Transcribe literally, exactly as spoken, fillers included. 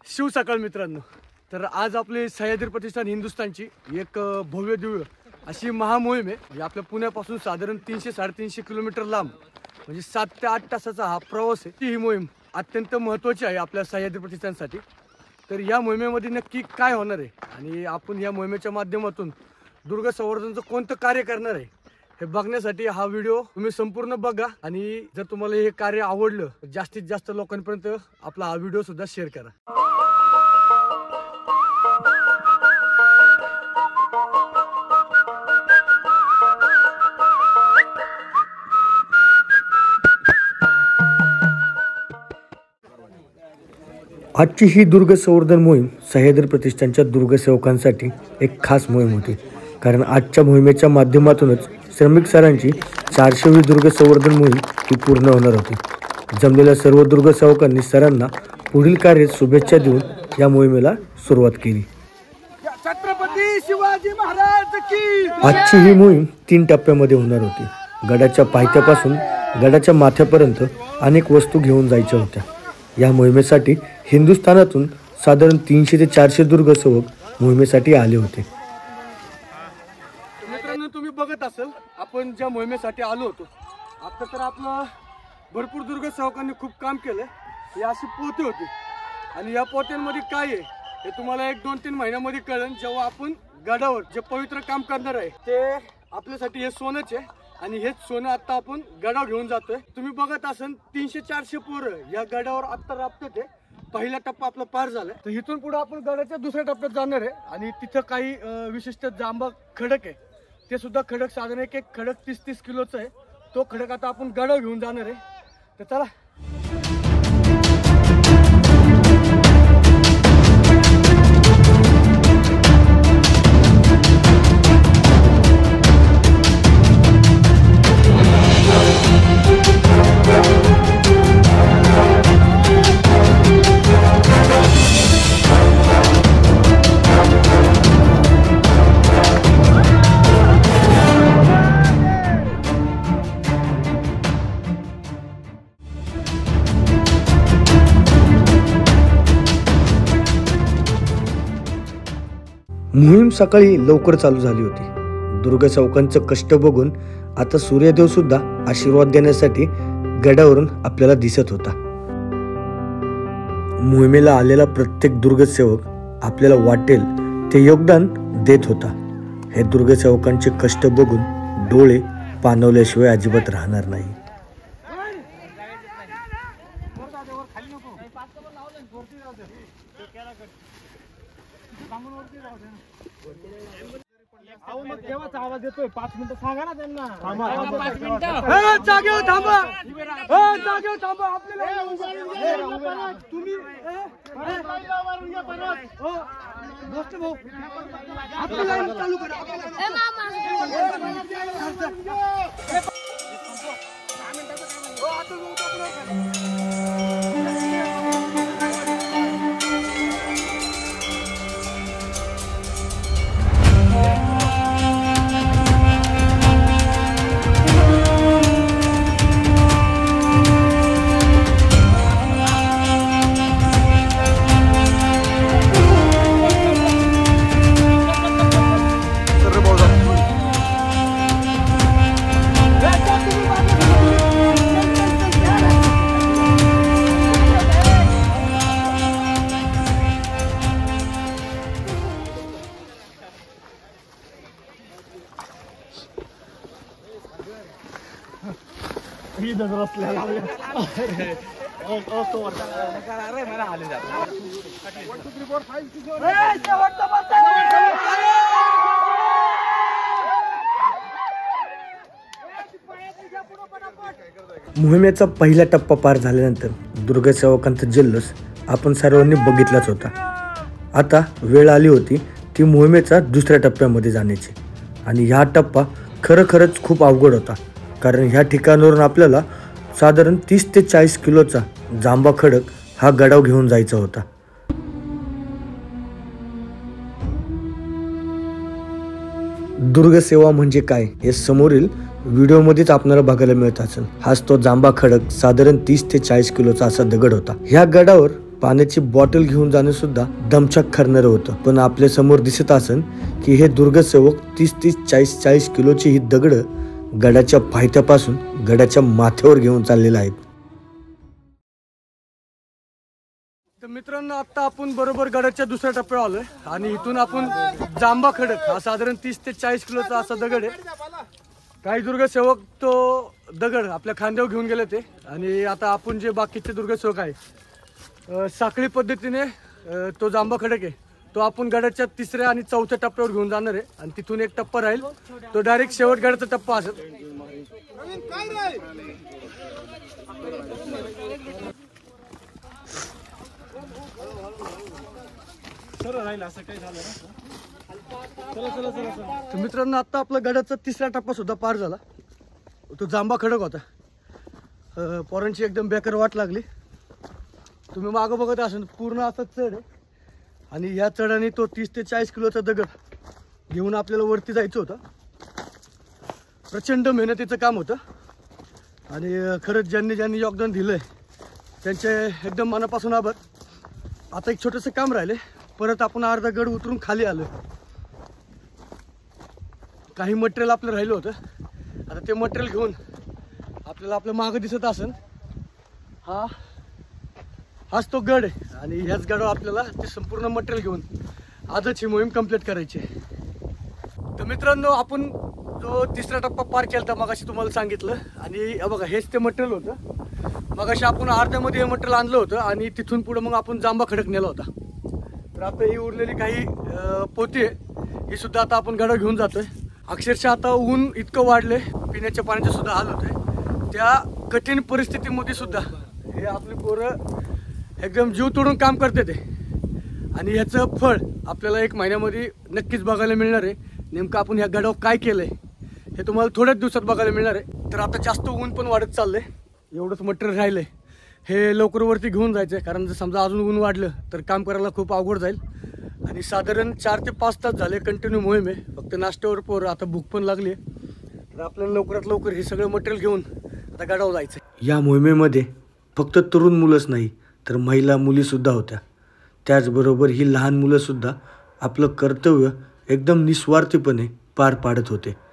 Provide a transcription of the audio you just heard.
शिव सकाळ मित्रांनो, तर आज आपले सह्याद्री प्रतिष्ठान हिंदुस्थानची एक भव्य दिव्य अशी महामोहीम आहे। म्हणजे आपल्या पुण्यापासून साधारण तीनशे साडेतीनशे किलोमीटर लांब म्हणजे सात ते आठ तासाचा हा प्रवास आहे। ही मोहीम अत्यंत महत्त्वाची आहे आपल्या सह्याद्री प्रतिष्ठानसाठी। तर या मोहिमेमध्ये नक्की काय होणार आहे आणि आपण या मोहिमेच्या माध्यमातून दुर्ग संवर्धनाचं कोणतं कार्य करणार आहे हे बघण्यासाठी हा व्हिडिओ तुम्ही संपूर्ण बघा। आणि जर तुम्हाला हे कार्य आवडलं तर जास्तीत जास्त लोकांपर्यंत आपला हा व्हिडिओ सुद्धा शेअर करा। आजची ही दुर्ग संवर्धन मोहीम सह्याद्री प्रतिष्ठानच्या दुर्ग सेवकांसाठी एक खास मोहीम होती, कारण आजच्या मोहिमेच्या माध्यमातूनच श्रमिक सरांची चारशेवी दुर्ग संवर्धन मोहीम ही पूर्ण होणार होती। जमलेल्या सर्व दुर्ग सेवकांनी सरांना पुढील कार्य शुभेच्छा देऊन या मोहिमेला सुरुवात केली। छत्रपती शिवाजी महाराज की आजची ही मोहीम तीन टप्प्यामध्ये होणार होती। गडाच्या पायथ्यापासून गडाच्या माथ्यापर्यंत अनेक वस्तू घेऊन जायच्या होत्या। या मोहिमेसाठी हिंदुस्थानातून साधारण तीनशे ते चारशे दुर्ग सेवक मोहिमेसाठी आले होते। मित्रांनो, तुम्ही बघत असाल आपण ज्या मोहिमेसाठी आलो होतो, आता तर आपलं भरपूर दुर्ग सेवकांनी खूप काम केलं। ही अशी पोते होती आणि या पोत्यांमध्ये काय आहे हे तुम्हाला एक दोन तीन महिन्यामध्ये कळेल। जेव्हा आपण गडावर जे पवित्र काम करणार आहे ते आपल्यासाठी हे सोनंच आहे आणि हेच सोनं आता आपण गडावर घेऊन जातोय। तुम्ही बघत असाल तीनशे चारशे पोरं या गडावर आता राबतात। पहिला टप्पा आपला पार झालाय, तर इथून पुढे आपण गडाच्या दुसऱ्या टप्प्यात जाणार आहे आणि तिथं काही विशिष्ट जांबा खडक आहे, ते सुद्धा खडक साधारण एक एक खडक तीस तीस किलोचा आहे। तो खडक आता आपण गडावर घेऊन जाणार आहे, तर चला। मोहीम सकाळी लवकर चालू झाली होती। दुर्ग सेवकांचं कष्ट बघून आता सूर्यदेव सुद्धा आशीर्वाद देण्यासाठी गडावरून आपल्याला दिसत होता। मोहिमेला आलेला प्रत्येक दुर्ग सेवक आपल्याला वाटेल ते योगदान देत होता। हे दुर्ग सेवकांचे कष्ट बघून डोळे पाणवल्याशिवाय अजिबात राहणार नाही। आवाज येतोय, पाच मिनिटं सांगा ना त्यांना। पाच मिनिटं जागेवर थांबा, जागेवर थांबा। आपल्याला तुम्ही गोष्ट भाऊ आपल्याला चालू करा। मोहिमेचा पहिला टप्पा पार झाल्यानंतर दुर्ग सेवकांचा जल्लोष आपण सर्वांनी बघितलाच होता। आता वेळ आली होती ती मोहिमेचा दुसऱ्या टप्प्यामध्ये जाण्याची, आणि हा टप्पा खरोखरच खूप अवघड होता, कारण ह्या ठिकाणावरून आपल्याला साधारण तीस ते चाळीस किलोचा जांबा खडक हा गडावर घेऊन जायचा होता। दुर्ग सेवा म्हणजे काय हे समोरील व्हिडिओमध्येच आपल्याला बघायला मिळत असेल। हाच तो जांबा खडक साधारण तीस ते चाळीस किलोचा असा दगड होता। ह्या गडावर पाण्याची बॉटल घेऊन जाणं सुद्धा दमछाक करणारं होतं. पण आपल्या समोर दिसत असन की हे दुर्गसेवक तीस तीस चाळीस चाळीस किलोची ही दगडं गडाच्या पायथ्यापासून गडाच्या माथ्यावर घेऊन चाललेले आहेत. तर मित्रांनो, आता आपण बरोबर गडाच्या दुसऱ्या टप्प्यावर आलोय आणि इथून आपण जांबा खडक हा साधारण तीस ते चाळीस किलोचा असा दगड आहे. काही दुर्गसेवक तो दगड आपल्या खांद्यावर घेऊन गेले ते, आणि आता आपण जे बाकीचे दुर्गसेवक आहे साखळी पद्धतीने तो जांबा खडक आहे तो आपण गडाच्या तिसऱ्या आणि चौथ्या टप्प्यावर घेऊन जाणार आहे. आणि तिथून एक टप्पा राहील, तो डायरेक्ट शेवट गडाचा टप्पा असेल. तर मित्रांनो, आता आपला गडाचा तिसरा टप्पा सुद्धा पार झाला. तो जांबा खडक होता. पोरांची एकदम बेकार वाट लागली. तुम्ही मागं बघत असाल पूर्ण असा चढ आहे आणि या चढाने तो तीस ते चाळीस किलोचा दगड घेऊन आपल्याला वरती जायचं होतं. प्रचंड मेहनतीचं काम होतं आणि खरंच ज्यांनी ज्यांनी योगदान दिलं आहे त्यांचे एकदम मनापासून आभार. आता एक छोटंसं काम राहिले, परत आपण अर्धा गड उतरून खाली आलो. काही मटेरियल आपलं राहिलं होतं. आता ते मटेरियल घेऊन आपल्याला आपल्या मागं दिसत असेल हा हाच तो गड आहे आणि ह्याच गडावर आपल्याला ते संपूर्ण मटेरियल घेऊन आजच ही मोहीम कंप्लीट करायची आहे. तर मित्रांनो, आपण जो तिसरा टप्पा पार केला होता मगाशी तुम्हाला सांगितलं, आणि बघा हेच ते मटेरियल होतं. मगाशी आपण अर्ध्यामध्ये हे मटेरियल आणलं होतं आणि तिथून पुढे मग आपण जांबा खडक नेला होता. तर आता ही उरलेली काही पोती आहे ही सुद्धा आता आपण गडावर घेऊन जातोय. अक्षरशः आता ऊन इतकं वाढले, पिण्याच्या पाण्याचे सुद्धा हाल होते. त्या कठीण परिस्थितीमध्ये सुद्धा हे आपली पोरं एकदम जीव तोडून काम करते ते, आणि ह्याचं फळ आपल्याला एक महिन्यामध्ये नक्कीच बघायला मिळणार आहे. नेमकं आपण ह्या गडावर काय केलं आहे हे तुम्हाला थोड्याच दिवसात बघायला मिळणार आहे. तर आता जास्त ऊन पण वाढत चाललं आहे. एवढंच मटेरियल राहिलं आहे, हे लवकर वरती घेऊन जायचं आहे. कारण जर समजा अजून ऊन वाढलं तर काम करायला खूप अवघड जाईल. आणि साधारण चार ते पाच तास झाले कंटिन्यू मोहीम आहे. फक्त नाश्त्यावर पोर आता भूक पण लागली आहे. तर आपल्याला लवकरात लवकर हे सगळं मटेरियल घेऊन आता गडावर जायचं आहे. या मोहिमेमध्ये फक्त तरुण मुलंच नाही तर महिला मुलीसुद्धा होत्या. त्याचबरोबर ही लहान मुलंसुद्धा आपलं कर्तव्य एकदम निस्वार्थीपणे पार पाडत होते.